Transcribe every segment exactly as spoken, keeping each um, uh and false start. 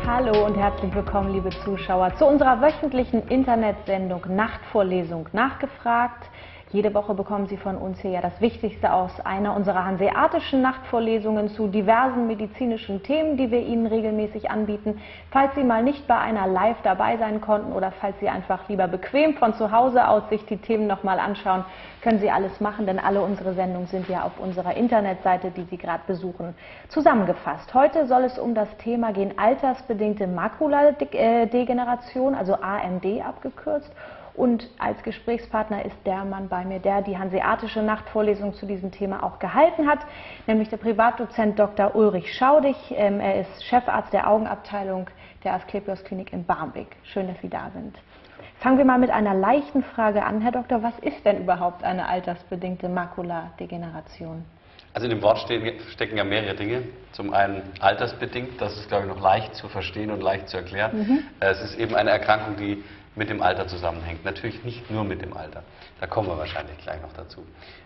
Hallo und herzlich willkommen, liebe Zuschauer, zu unserer wöchentlichen Internetsendung Nachtvorlesung nachgefragt. Jede Woche bekommen Sie von uns hier ja das Wichtigste aus einer unserer hanseatischen Nachtvorlesungen zu diversen medizinischen Themen, die wir Ihnen regelmäßig anbieten. Falls Sie mal nicht bei einer live dabei sein konnten oder falls Sie einfach lieber bequem von zu Hause aus sich die Themen nochmal anschauen, können Sie alles machen, denn alle unsere Sendungen sind ja auf unserer Internetseite, die Sie gerade besuchen, zusammengefasst. Heute soll es um das Thema gehen, altersbedingte Makuladegeneration, also A M D abgekürzt. Und als Gesprächspartner ist der Mann bei mir, der die hanseatische Nachtvorlesung zu diesem Thema auch gehalten hat, nämlich der Privatdozent Doktor Ulrich Schaudig. Er ist Chefarzt der Augenabteilung der Asklepios Klinik in Barmbek. Schön, dass Sie da sind. Fangen wir mal mit einer leichten Frage an, Herr Doktor. Was ist denn überhaupt eine altersbedingte Makuladegeneration? Also in dem Wort stecken ja mehrere Dinge. Zum einen altersbedingt, das ist, glaube ich, noch leicht zu verstehen und leicht zu erklären. Mhm. Es ist eben eine Erkrankung, die mit dem Alter zusammenhängt. Natürlich nicht nur mit dem Alter. Da kommen wir wahrscheinlich gleich noch dazu.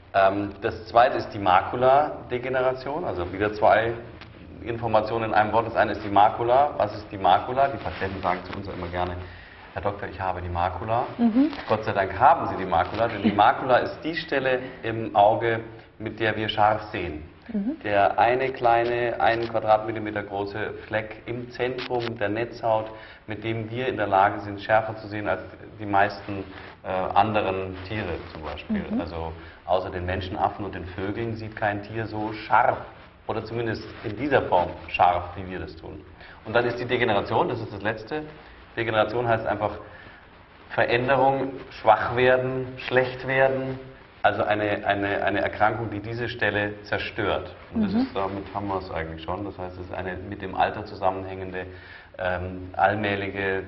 Das zweite ist die Makuladegeneration, also wieder zwei Informationen in einem Wort. Das eine ist die Makula. Was ist die Makula? Die Patienten sagen zu uns immer gerne: Herr Doktor, ich habe die Makula. Mhm. Gott sei Dank haben Sie die Makula, denn die Makula ist die Stelle im Auge, mit der wir scharf sehen. Mhm. Der eine kleine, einen Quadratmillimeter große Fleck im Zentrum der Netzhaut, mit dem wir in der Lage sind, schärfer zu sehen als die meisten äh, anderen Tiere zum Beispiel. Mhm. Also außer den Menschenaffen und den Vögeln sieht kein Tier so scharf oder zumindest in dieser Form scharf, wie wir das tun. Und dann ist die Degeneration, das ist das Letzte. Degeneration heißt einfach Veränderung, schwach werden, schlecht werden. Also eine, eine, eine Erkrankung, die diese Stelle zerstört. Und das ist, damit haben wir es eigentlich schon. Das heißt, es ist eine mit dem Alter zusammenhängende, ähm, allmählige,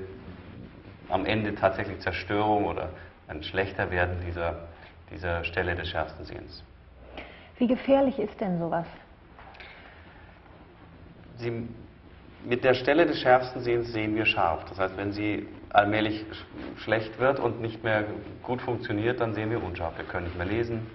am Ende tatsächlich Zerstörung oder ein schlechter Werden dieser, dieser Stelle des schärfsten Sehens. Wie gefährlich ist denn sowas? Sie, mit der Stelle des schärfsten Sehens sehen wir scharf. Das heißt, wenn sie allmählich schlecht wird und nicht mehr gut funktioniert, dann sehen wir unscharf. Wir können nicht mehr lesen.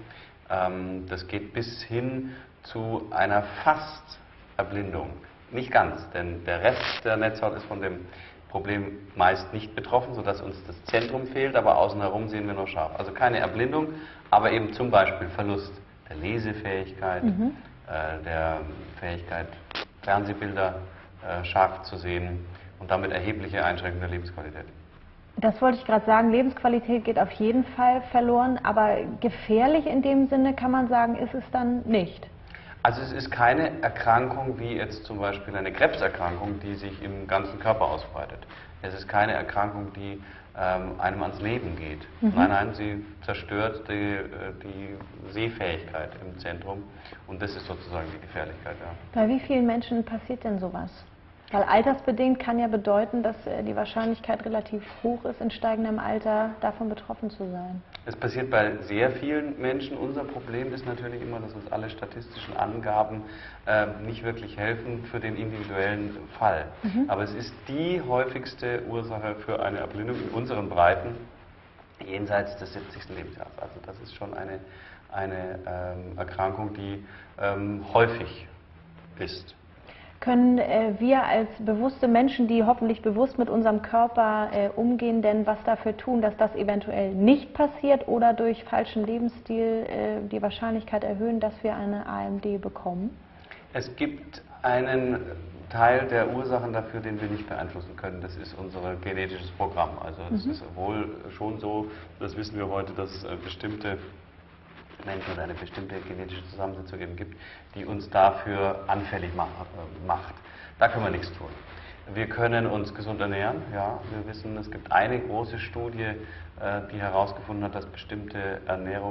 Das geht bis hin zu einer fast Erblindung. Nicht ganz, denn der Rest der Netzhaut ist von dem Problem meist nicht betroffen, sodass uns das Zentrum fehlt, aber außen herum sehen wir noch scharf. Also keine Erblindung, aber eben zum Beispiel Verlust der Lesefähigkeit, mhm. der Fähigkeit, Fernsehbilder scharf zu sehen und damit erhebliche Einschränkungen der Lebensqualität. Das wollte ich gerade sagen, Lebensqualität geht auf jeden Fall verloren, aber gefährlich in dem Sinne kann man sagen, ist es dann nicht? Also es ist keine Erkrankung wie jetzt zum Beispiel eine Krebserkrankung, die sich im ganzen Körper ausbreitet. Es ist keine Erkrankung, die ähm, einem ans Leben geht. Mhm. Nein, nein, sie zerstört die, die Sehfähigkeit im Zentrum und das ist sozusagen die Gefährlichkeit. Ja. Bei wie vielen Menschen passiert denn sowas? Weil altersbedingt kann ja bedeuten, dass die Wahrscheinlichkeit relativ hoch ist, in steigendem Alter davon betroffen zu sein. Es passiert bei sehr vielen Menschen. Unser Problem ist natürlich immer, dass uns alle statistischen Angaben äh, nicht wirklich helfen für den individuellen Fall. Mhm. Aber es ist die häufigste Ursache für eine Erblindung in unseren Breiten jenseits des siebzigsten Lebensjahres. Also das ist schon eine, eine ähm, Erkrankung, die ähm, häufig ist. Können äh, wir als bewusste Menschen, die hoffentlich bewusst mit unserem Körper äh, umgehen, denn was dafür tun, dass das eventuell nicht passiert oder durch falschen Lebensstil äh, die Wahrscheinlichkeit erhöhen, dass wir eine A M D bekommen? Es gibt einen Teil der Ursachen dafür, den wir nicht beeinflussen können. Das ist unser genetisches Programm. Also es mhm. ist wohl schon so, das wissen wir heute, dass äh, bestimmte Menschen oder eine bestimmte genetische Zusammensetzung eben gibt, die uns dafür anfällig macht. Da können wir nichts tun. Wir können uns gesund ernähren. Ja, wir wissen, es gibt eine große Studie, die herausgefunden hat, dass bestimmte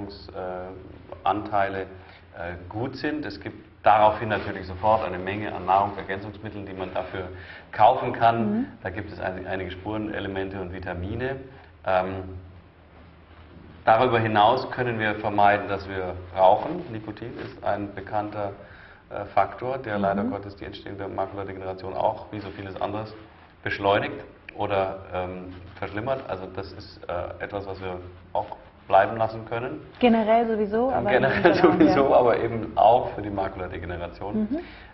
Ernährungsanteile gut sind. Es gibt daraufhin natürlich sofort eine Menge an Nahrungsergänzungsmitteln, die man dafür kaufen kann. Mhm. Da gibt es einige Spurenelemente und Vitamine. Darüber hinaus können wir vermeiden, dass wir rauchen. Nikotin ist ein bekannter äh, Faktor, der mhm. leider Gottes die Entstehung der Makuladegeneration auch, wie so vieles anderes, beschleunigt oder ähm, verschlimmert. Also das ist äh, etwas, was wir auch bleiben lassen können. Generell sowieso? Aber generell sowieso, ja. aber eben auch für die Makuladegeneration. Mhm.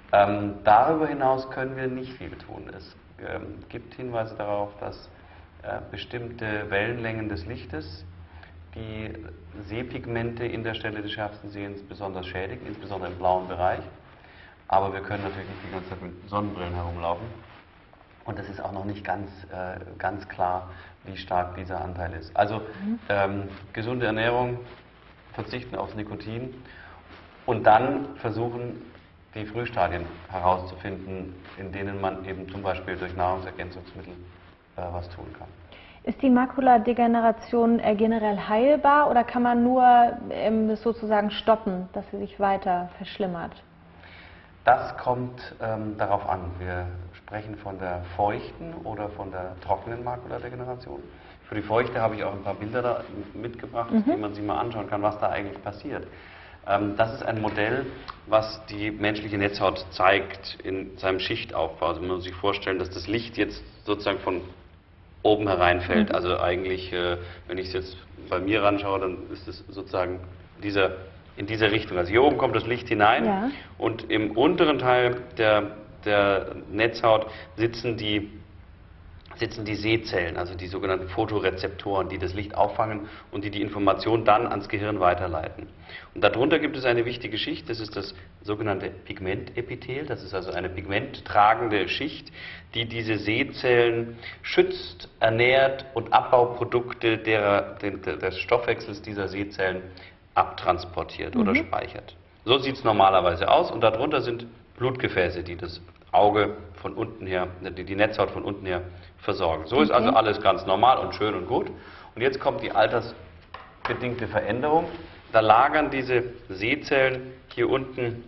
Ähm, darüber hinaus können wir nicht viel tun. Es ähm, gibt Hinweise darauf, dass äh, bestimmte Wellenlängen des Lichtes die Sehpigmente in der Stelle des schärfsten Sehens besonders schädigen, insbesondere im blauen Bereich. Aber wir können natürlich nicht die ganze Zeit mit Sonnenbrillen herumlaufen. Und es ist auch noch nicht ganz, äh, ganz klar, wie stark dieser Anteil ist. Also mhm. ähm, gesunde Ernährung, verzichten aufs Nikotin und dann versuchen, die Frühstadien herauszufinden, in denen man eben zum Beispiel durch Nahrungsergänzungsmittel äh, was tun kann. Ist die Makuladegeneration äh, generell heilbar oder kann man nur ähm, sozusagen stoppen, dass sie sich weiter verschlimmert? Das kommt ähm, darauf an. Wir sprechen von der feuchten oder von der trockenen Makuladegeneration. Für die feuchte habe ich auch ein paar Bilder da mitgebracht, mhm. wie man sich mal anschauen kann, was da eigentlich passiert. Ähm, das ist ein Modell, was die menschliche Netzhaut zeigt in seinem Schichtaufbau. Also man muss sich vorstellen, dass das Licht jetzt sozusagen von oben hereinfällt. Mhm. Also eigentlich, äh, wenn ich es jetzt bei mir ranschaue, dann ist es sozusagen dieser, in dieser Richtung. Also hier oben kommt das Licht hinein ja. und im unteren Teil der, der Netzhaut sitzen die, sitzen die Sehzellen, also die sogenannten Photorezeptoren, die das Licht auffangen und die die Information dann ans Gehirn weiterleiten. Und darunter gibt es eine wichtige Schicht, das ist das sogenannte Pigmentepithel, das ist also eine pigmenttragende Schicht, die diese Sehzellen schützt, ernährt und Abbauprodukte derer, des Stoffwechsels dieser Sehzellen abtransportiert mhm. oder speichert. So sieht es normalerweise aus und darunter sind Blutgefäße, die das Auge von unten her, die die Netzhaut von unten her versorgen. So okay. ist also alles ganz normal und schön und gut. Und jetzt kommt die altersbedingte Veränderung. Da lagern diese Sehzellen hier unten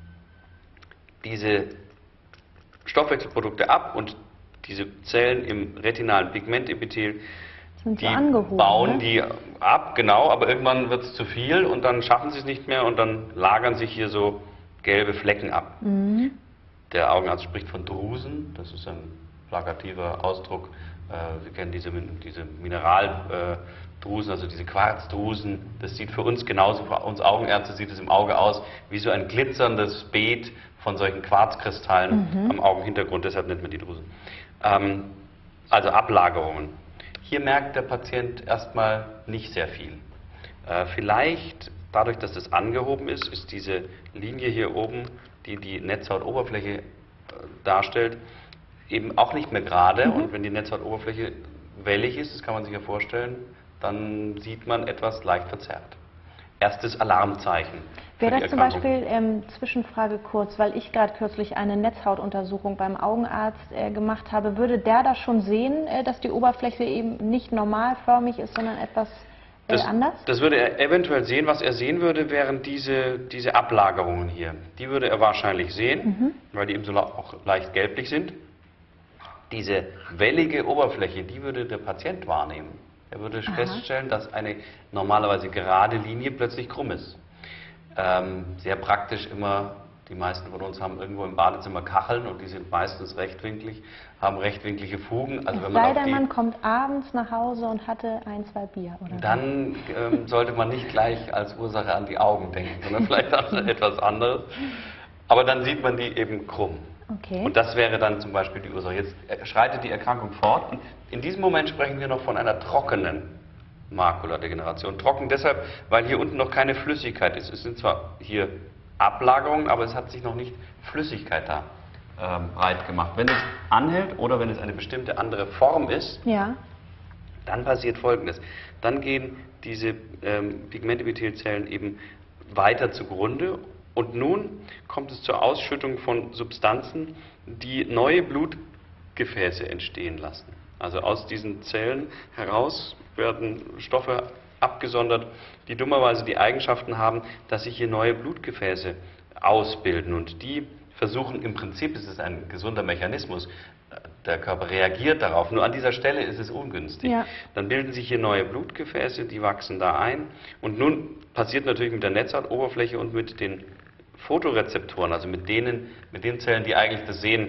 diese Stoffwechselprodukte ab und diese Zellen im retinalen Pigmentepithel, sind die so angehoben, bauen ne? die ab, genau, aber irgendwann wird es zu viel und dann schaffen sie es nicht mehr und dann lagern sich hier so gelbe Flecken ab. Mhm. Der Augenarzt spricht von Drusen, das ist ein plakativer Ausdruck. Sie kennen diese, diese Mineraldrusen, also diese Quarzdrusen. Das sieht für uns genauso, für uns Augenärzte sieht es im Auge aus wie so ein glitzerndes Beet von solchen Quarzkristallen mhm. am Augenhintergrund, deshalb nennt man die Drusen. Ähm, also Ablagerungen. Hier merkt der Patient erstmal nicht sehr viel. Äh, vielleicht dadurch, dass das angehoben ist, ist diese Linie hier oben, die die Netzhautoberfläche äh, darstellt, eben auch nicht mehr gerade. Mhm. Und wenn die Netzhautoberfläche wellig ist, das kann man sich ja vorstellen, dann sieht man etwas leicht verzerrt. Erstes Alarmzeichen. Wäre das zum Beispiel, ähm, Zwischenfrage kurz, weil ich gerade kürzlich eine Netzhautuntersuchung beim Augenarzt äh, gemacht habe, würde der da schon sehen, äh, dass die Oberfläche eben nicht normalförmig ist, sondern etwas äh, das, anders? Das würde er eventuell sehen. Was er sehen würde, wären diese, diese Ablagerungen hier. Die würde er wahrscheinlich sehen, mhm. weil die eben so auch leicht gelblich sind. Diese wellige Oberfläche, die würde der Patient wahrnehmen. Er würde Aha. feststellen, dass eine normalerweise gerade Linie plötzlich krumm ist. Ähm, sehr praktisch immer, die meisten von uns haben irgendwo im Badezimmer Kacheln und die sind meistens rechtwinklig, haben rechtwinklige Fugen. Also es wenn man sei auf denn, die, man kommt abends nach Hause und hatte ein, zwei Bier, oder? Dann ähm, sollte man nicht gleich als Ursache an die Augen denken, sondern vielleicht an etwas anderes. Aber dann sieht man die eben krumm. Okay. Und das wäre dann zum Beispiel die Ursache. Jetzt schreitet die Erkrankung fort und in diesem Moment sprechen wir noch von einer trockenen Makuladegeneration. Trocken deshalb, weil hier unten noch keine Flüssigkeit ist. Es sind zwar hier Ablagerungen, aber es hat sich noch nicht Flüssigkeit da ähm, breit gemacht. Wenn es anhält oder wenn es eine bestimmte andere Form ist, ja. dann passiert Folgendes. Dann gehen diese ähm, Pigmentepithelzellen eben weiter zugrunde. Und nun kommt es zur Ausschüttung von Substanzen, die neue Blutgefäße entstehen lassen. Also aus diesen Zellen heraus werden Stoffe abgesondert, die dummerweise die Eigenschaften haben, dass sich hier neue Blutgefäße ausbilden. Und die versuchen, im Prinzip ist es ein gesunder Mechanismus, der Körper reagiert darauf, nur an dieser Stelle ist es ungünstig. Ja. Dann bilden sich hier neue Blutgefäße, die wachsen da ein. Und nun passiert natürlich mit der Netzhautoberfläche und mit den Photorezeptoren, also mit denen, mit den Zellen, die eigentlich das Sehen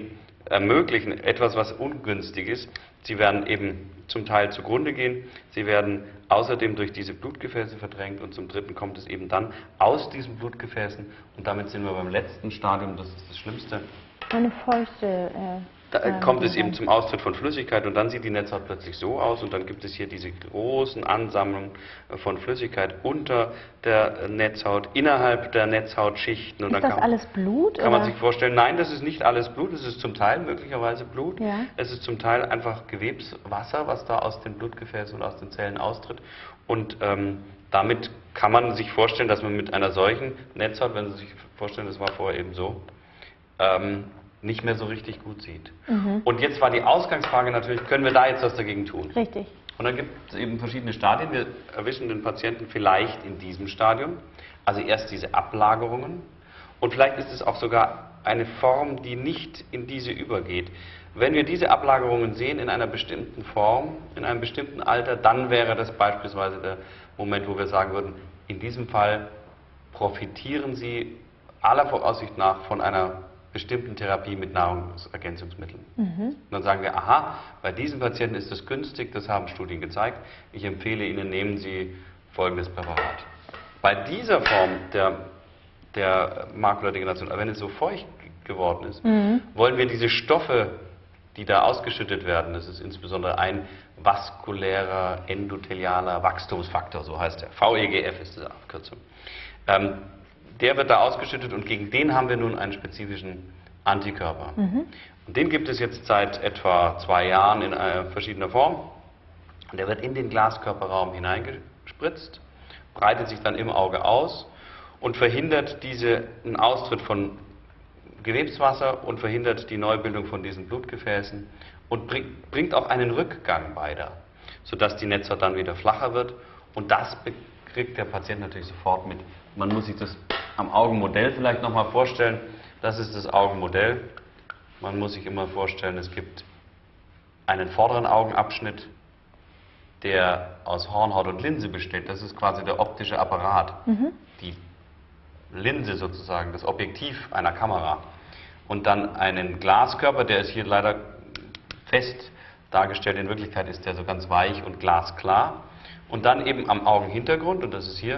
ermöglichen, etwas, was ungünstig ist. Sie werden eben zum Teil zugrunde gehen, sie werden außerdem durch diese Blutgefäße verdrängt und zum Dritten kommt es eben dann aus diesen Blutgefäßen und damit sind wir beim letzten Stadium, das ist das Schlimmste. Eine feuchte... Äh Da kommt es eben zum Austritt von Flüssigkeit und dann sieht die Netzhaut plötzlich so aus und dann gibt es hier diese großen Ansammlungen von Flüssigkeit unter der Netzhaut, innerhalb der Netzhautschichten. Und ist dann das kann, alles Blut? Kann oder? man sich vorstellen, nein, das ist nicht alles Blut, es ist zum Teil möglicherweise Blut, ja. Es ist zum Teil einfach Gewebswasser, was da aus den Blutgefäßen und aus den Zellen austritt und ähm, damit kann man sich vorstellen, dass man mit einer solchen Netzhaut, wenn Sie sich vorstellen, das war vorher eben so, ähm, nicht mehr so richtig gut sieht. Mhm. Und jetzt war die Ausgangsfrage natürlich, können wir da jetzt was dagegen tun? Richtig. Und dann gibt es eben verschiedene Stadien. Wir erwischen den Patienten vielleicht in diesem Stadium, also erst diese Ablagerungen und vielleicht ist es auch sogar eine Form, die nicht in diese übergeht. Wenn wir diese Ablagerungen sehen in einer bestimmten Form, in einem bestimmten Alter, dann wäre das beispielsweise der Moment, wo wir sagen würden, in diesem Fall profitieren Sie aller Voraussicht nach von einer bestimmten Therapie mit Nahrungsergänzungsmitteln. Mhm. Und dann sagen wir, aha, bei diesen Patienten ist das günstig, das haben Studien gezeigt. Ich empfehle Ihnen, nehmen Sie folgendes Präparat. Bei dieser Form der, der Makuladegeneration, wenn es so feucht geworden ist, mhm. wollen wir diese Stoffe, die da ausgeschüttet werden, das ist insbesondere ein vaskulärer endothelialer Wachstumsfaktor, so heißt der, V E G F ist die Abkürzung. Ähm, Der wird da ausgeschüttet und gegen den haben wir nun einen spezifischen Antikörper. Mhm. Und den gibt es jetzt seit etwa zwei Jahren in äh, verschiedener Form. Und der wird in den Glaskörperraum hineingespritzt, breitet sich dann im Auge aus und verhindert diesen Austritt von Gewebswasser und verhindert die Neubildung von diesen Blutgefäßen und bring, bringt auch einen Rückgang beider, sodass die Netzhaut dann wieder flacher wird. Und das kriegt der Patient natürlich sofort mit. Man muss sich das am Augenmodell vielleicht nochmal vorstellen. Das ist das Augenmodell. Man muss sich immer vorstellen, es gibt einen vorderen Augenabschnitt, der aus Hornhaut und Linse besteht. Das ist quasi der optische Apparat, mhm. die Linse sozusagen, das Objektiv einer Kamera. Und dann einen Glaskörper, der ist hier leider fest dargestellt. In Wirklichkeit ist der so ganz weich und glasklar. Und dann eben am Augenhintergrund, und das ist hier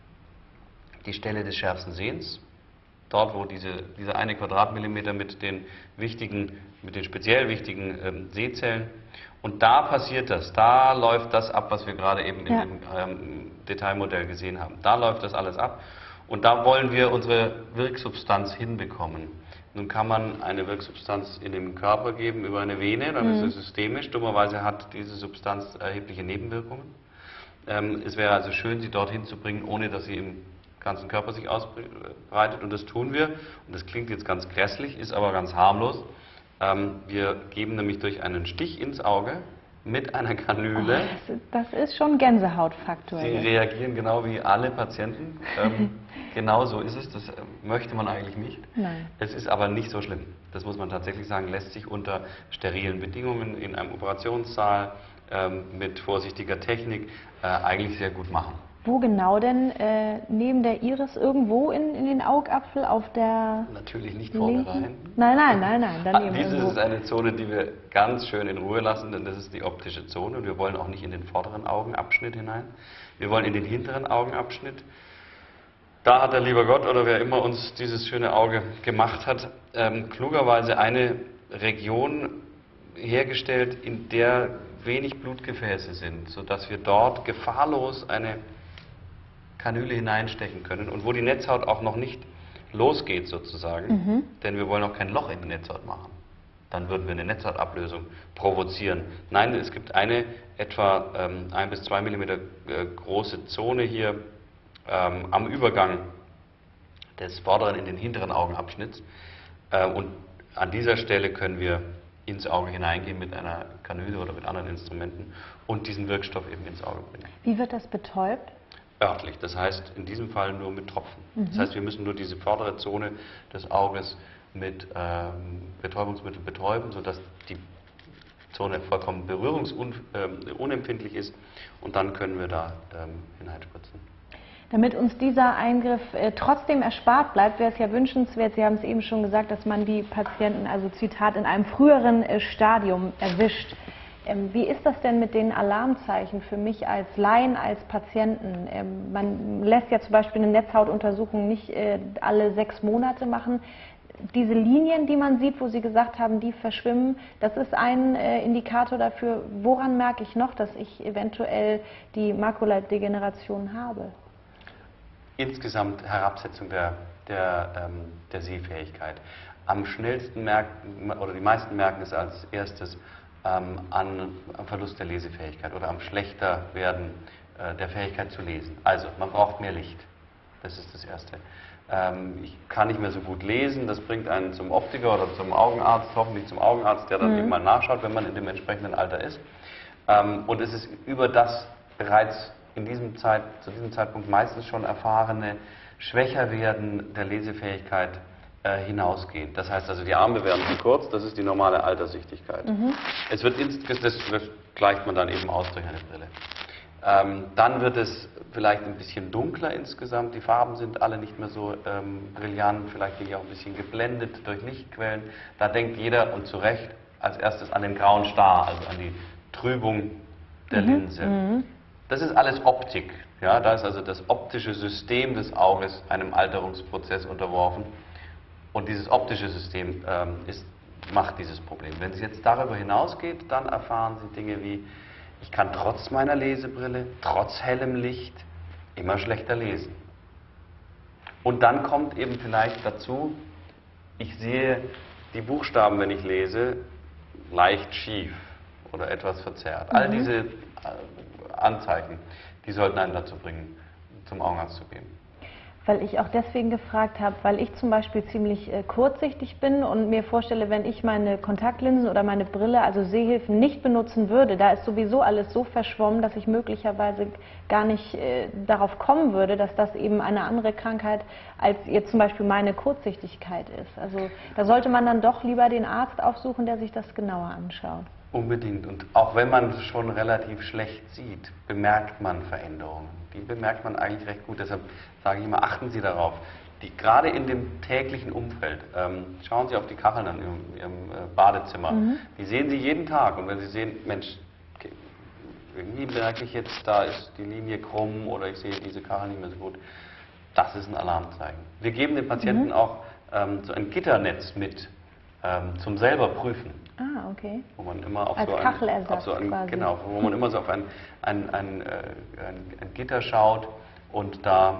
die Stelle des schärfsten Sehens, dort wo diese, dieser eine Quadratmillimeter mit den wichtigen, mit den speziell wichtigen ähm, Sehzellen, und da passiert das, da läuft das ab, was wir gerade eben ja. in dem ähm, Detailmodell gesehen haben. Da läuft das alles ab und da wollen wir unsere Wirksubstanz hinbekommen. Nun kann man eine Wirksubstanz in den Körper geben über eine Vene, dann mhm. ist es systemisch. Dummerweise hat diese Substanz erhebliche Nebenwirkungen. Ähm, es wäre also schön, sie dorthin zu bringen, ohne dass sie im ganzen Körper sich ausbreitet, und das tun wir. Und das klingt jetzt ganz grässlich, ist aber ganz harmlos. Ähm, wir geben nämlich durch einen Stich ins Auge mit einer Kanüle. Oh, das, das ist schon Gänsehautfaktor. Sie reagieren genau wie alle Patienten. Ähm, genau so ist es, das möchte man eigentlich nicht. Nein. Es ist aber nicht so schlimm. Das muss man tatsächlich sagen, lässt sich unter sterilen Bedingungen in einem Operationssaal ähm, mit vorsichtiger Technik äh, eigentlich sehr gut machen. Wo genau denn? Äh, neben der Iris irgendwo in, in den Augapfel auf der... Natürlich nicht vorne rein. Nein, nein, nein, nein. Daneben Diese irgendwo. ist eine Zone, die wir ganz schön in Ruhe lassen, denn das ist die optische Zone. Und wir wollen auch nicht in den vorderen Augenabschnitt hinein. Wir wollen in den hinteren Augenabschnitt. Da hat der liebe Gott oder wer immer uns dieses schöne Auge gemacht hat, ähm, klugerweise eine Region hergestellt, in der wenig Blutgefäße sind, sodass wir dort gefahrlos eine Kanüle hineinstechen können und wo die Netzhaut auch noch nicht losgeht sozusagen, mhm. denn wir wollen auch kein Loch in die Netzhaut machen. Dann würden wir eine Netzhautablösung provozieren. Nein, es gibt eine etwa ähm, ein bis zwei Millimeter äh, große Zone hier ähm, am Übergang des vorderen in den hinteren Augenabschnitts äh, und an dieser Stelle können wir ins Auge hineingehen mit einer Kanüle oder mit anderen Instrumenten und diesen Wirkstoff eben ins Auge bringen. Wie wird das betäubt? Örtlich, das heißt in diesem Fall nur mit Tropfen. Mhm. Das heißt, wir müssen nur diese vordere Zone des Auges mit ähm, Betäubungsmittel betäuben, sodass die Zone vollkommen berührungsunempfindlich ist und dann können wir da ähm, hineinspritzen. Damit uns dieser Eingriff äh, trotzdem erspart bleibt, wäre es ja wünschenswert, Sie haben es eben schon gesagt, dass man die Patienten, also Zitat, in einem früheren äh, Stadium erwischt. Ähm, wie ist das denn mit den Alarmzeichen für mich als Laien, als Patienten? Ähm, man lässt ja zum Beispiel eine Netzhautuntersuchung nicht äh, alle sechs Monate machen. Diese Linien, die man sieht, wo Sie gesagt haben, die verschwimmen, das ist ein äh, Indikator dafür, woran merke ich noch, dass ich eventuell die Makuladegeneration habe? Insgesamt Herabsetzung der, der, ähm, der Sehfähigkeit. Am schnellsten merken, oder die meisten merken es als erstes ähm, an, am Verlust der Lesefähigkeit oder am schlechter werden äh, der Fähigkeit zu lesen. Also, man braucht mehr Licht. Das ist das Erste. Ähm, ich kann nicht mehr so gut lesen, das bringt einen zum Optiker oder zum Augenarzt, hoffentlich zum Augenarzt, der dann mhm. eben mal nachschaut, wenn man in dem entsprechenden Alter ist. Ähm, und es ist über das bereits in diesem Zeit, zu diesem Zeitpunkt meistens schon erfahrene Schwächerwerden der Lesefähigkeit äh, hinausgehend. Das heißt also, die Arme werden zu kurz, das ist die normale Alterssichtigkeit. Mhm. Es wird das, das gleicht man dann eben aus durch eine Brille. Ähm, dann wird es vielleicht ein bisschen dunkler insgesamt, die Farben sind alle nicht mehr so ähm, brillant, vielleicht bin ich auch ein bisschen geblendet durch Lichtquellen. Da denkt jeder, und zu Recht, als erstes an den grauen Star, also an die Trübung der mhm. Linse. Mhm. Das ist alles Optik. Ja, da ist also das optische System des Auges einem Alterungsprozess unterworfen. Und dieses optische System ähm, ist, macht dieses Problem. Wenn es jetzt darüber hinausgeht, dann erfahren Sie Dinge wie, ich kann trotz meiner Lesebrille, trotz hellem Licht, immer schlechter lesen. Und dann kommt eben vielleicht dazu, ich sehe die Buchstaben, wenn ich lese, leicht schief oder etwas verzerrt. Mhm. All diese äh, Anzeichen, die sollten einen dazu bringen, zum Augenarzt zu gehen. Weil ich auch deswegen gefragt habe, weil ich zum Beispiel ziemlich äh, kurzsichtig bin und mir vorstelle, wenn ich meine Kontaktlinsen oder meine Brille, also Sehhilfen, nicht benutzen würde, da ist sowieso alles so verschwommen, dass ich möglicherweise gar nicht äh, darauf kommen würde, dass das eben eine andere Krankheit als jetzt zum Beispiel meine Kurzsichtigkeit ist. Also da sollte man dann doch lieber den Arzt aufsuchen, der sich das genauer anschaut. Unbedingt. Und auch wenn man schon relativ schlecht sieht, bemerkt man Veränderungen. Die bemerkt man eigentlich recht gut. Deshalb sage ich immer, achten Sie darauf. Die, gerade in dem täglichen Umfeld, ähm, schauen Sie auf die Kacheln an Ihrem, Ihrem äh, Badezimmer. Mhm. Die sehen Sie jeden Tag. Und wenn Sie sehen, Mensch, okay, irgendwie merke ich jetzt, da ist die Linie krumm oder ich sehe diese Kachel nicht mehr so gut, das ist ein Alarmzeichen. Wir geben den Patienten mhm. auch ähm, so ein Gitternetz mit ähm, zum selber prüfen. Ah, okay. Wo man immer auf Als so ein, Kachelersatz auf so ein quasi. Genau, wo man immer so auf ein, ein, ein, ein, ein Gitter schaut und da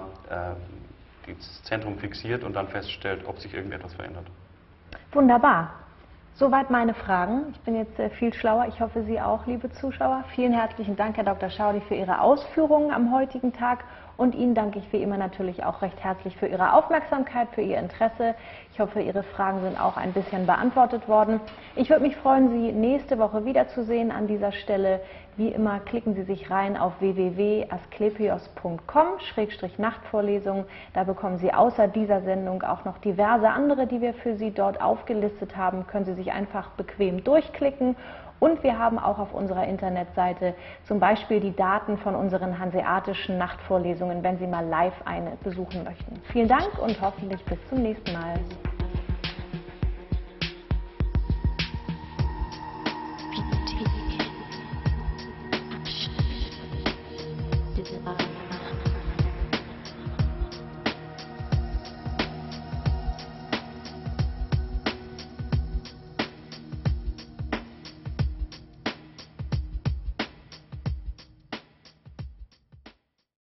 äh, das Zentrum fixiert und dann feststellt, ob sich irgendetwas verändert. Wunderbar. Soweit meine Fragen. Ich bin jetzt äh, viel schlauer. Ich hoffe, Sie auch, liebe Zuschauer. Vielen herzlichen Dank, Herr Doktor Schaudy, für Ihre Ausführungen am heutigen Tag. Und Ihnen danke ich wie immer natürlich auch recht herzlich für Ihre Aufmerksamkeit, für Ihr Interesse. Ich hoffe, Ihre Fragen sind auch ein bisschen beantwortet worden. Ich würde mich freuen, Sie nächste Woche wiederzusehen an dieser Stelle. Wie immer klicken Sie sich rein auf w w w punkt asklepios punkt com Schrägstrich Nachtvorlesung. Da bekommen Sie außer dieser Sendung auch noch diverse andere, die wir für Sie dort aufgelistet haben. Können Sie sich einfach bequem durchklicken. Und wir haben auch auf unserer Internetseite zum Beispiel die Daten von unseren hanseatischen Nachtvorlesungen, wenn Sie mal live eine besuchen möchten. Vielen Dank und hoffentlich bis zum nächsten Mal.